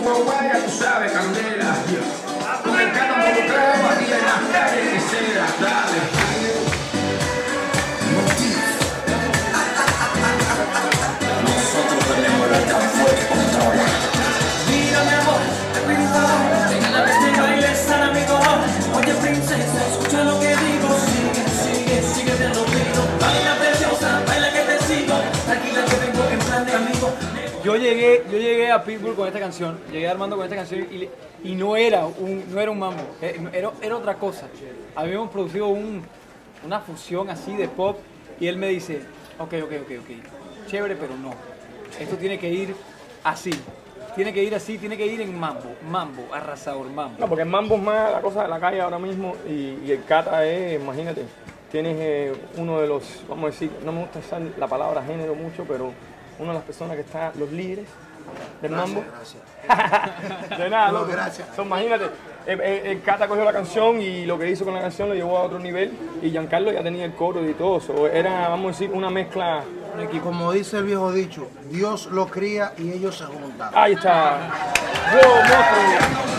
guagua, ya tú sabes, candela. Con el cano involucrado, aquí en las calles que sea, dale. Nosotros tenemos el fuerte control. Mira mi amor, te pido un favor, déjala que este baile sana mi color. Oye princesa, escucha lo que digo, sigue te lo pido. Baila preciosa, baila que te sigo, tranquila que vengo en plan de amigo. Yo llegué a Pitbull con esta canción, llegué a Armando con esta canción y no era un mambo, era otra cosa. Habíamos producido una fusión así de pop y él me dice, ok, chévere, pero no. Esto tiene que ir así. Tiene que ir así, tiene que ir en mambo, arrasador, mambo. No, porque el mambo es más la cosa de la calle ahora mismo y el Cata es, imagínate, tienes uno de los, vamos a decir, no me gusta usar la palabra género mucho, pero una de las personas que está, los líderes del mambo. Gracias. De nada, No, loco. gracias. So, imagínate, el Cata cogió la canción y lo que hizo con la canción lo llevó a otro nivel y Giancarlo ya tenía el coro y todo. So, era, vamos a decir, una mezcla. Y como dice el viejo dicho, Dios lo cría y ellos se juntan. Ahí está. Yo, monstruo.